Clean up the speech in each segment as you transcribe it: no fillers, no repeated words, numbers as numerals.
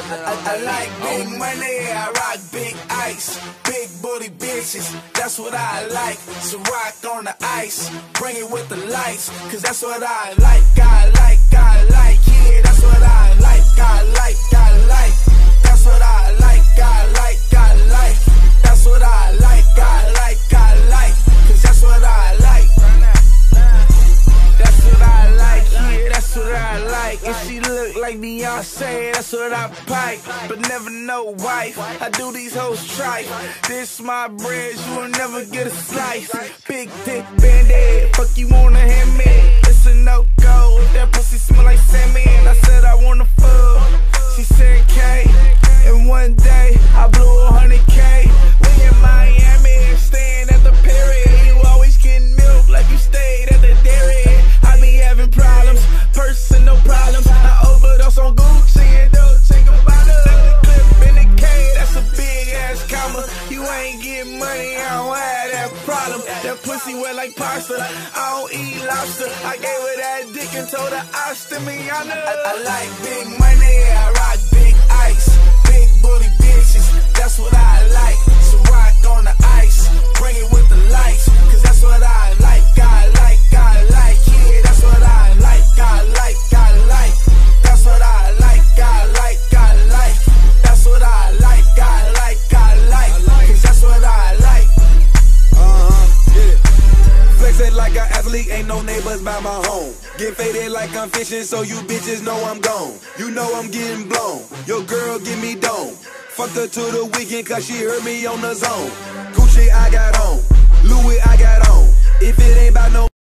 I like big money, I rock big ice. Big booty bitches, that's what I like. So rock on the ice, bring it with the lights. Cause that's what I like, I like, I like. Yeah, that's what I like, I like, I like. That's what I like, I like, I like. That's what I like, I like, I like. Cause that's what I like. That's what I like, yeah, that's what I like. If she look like Beyonce, that's what I pipe. But never no wife, I do these hoes tripe. This my bread, you will never get a slice. Big dick bandit, fuck you wanna hit me. It's a no-go, if that pussy smell like Sammy. And I said I wanna fuck, she said K. And one day, I blew 100K. We in Miami, staying at the Perry. You always getting milk like you stayed at the dairy. I be having problems, personal problems. I overdose on Gucci and Dolce & Gabbana. Clip in the K, that's a big ass comma. You ain't getting money, I don't have that problem. That pussy wet like pasta, I don't eat lobster. I gave her that dick and told her Ostemiana. I like big money, I rock big ice. Big booty bitches, that's what I like. So rock on the ice, bring it with the lights. Cause that's what I like, I like, I like. Yeah, that's what I like, I like, I like. That's what I like, I like, I like. That's what I like, I like, I like. Cause that's what I like. Yeah. Flexing like an athlete, ain't no neighbors by my home. Get faded like I'm fishing, so you bitches know I'm gone. You know I'm getting blown, your girl give me dome. Fucked her to the weekend cause she heard me on the zone. Gucci I got on, Louis I got on. If it ain't about no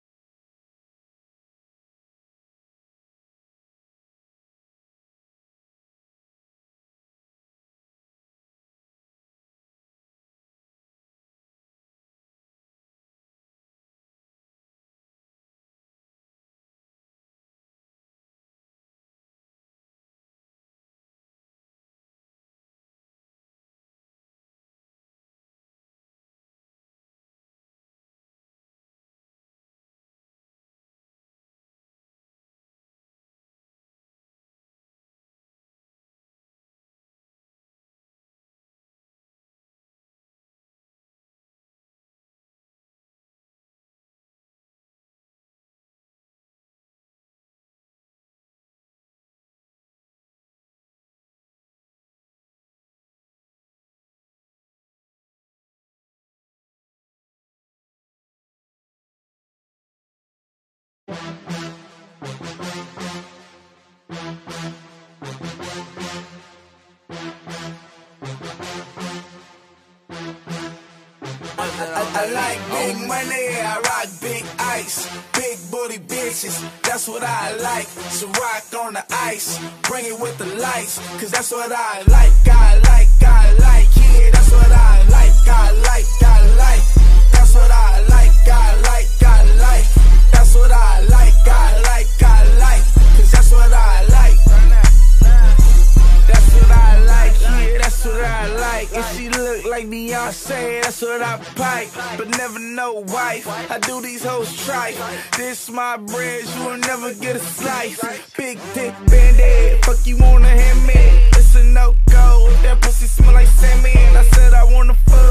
I like big money, I rock big ice. Big booty bitches, that's what I like. So rock on the ice, bring it with the lights. Cause that's what I like, I like, I like. Yeah, that's what I like, I like, I like. That's what I like, I like, I like. That's what I like, I like, I like. Cause that's what I like. That's what I like, yeah, that's what I like. If she look like Beyonce, that's what I pipe. But never no wife, I do these hoes tripe. This my bread, you will never get a slice. Big dick bandit, fuck you wanna hit me. It's a no-go, if that pussy smell like Sammy. And I said I wanna fuck,